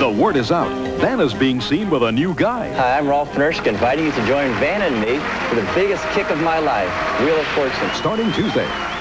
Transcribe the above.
The word is out. Vanna's being seen with a new guy. Hi, I'm Rolf, Benirschke, inviting you to join Vanna and me for the biggest kick of my life, Wheel of Fortune. Starting Tuesday.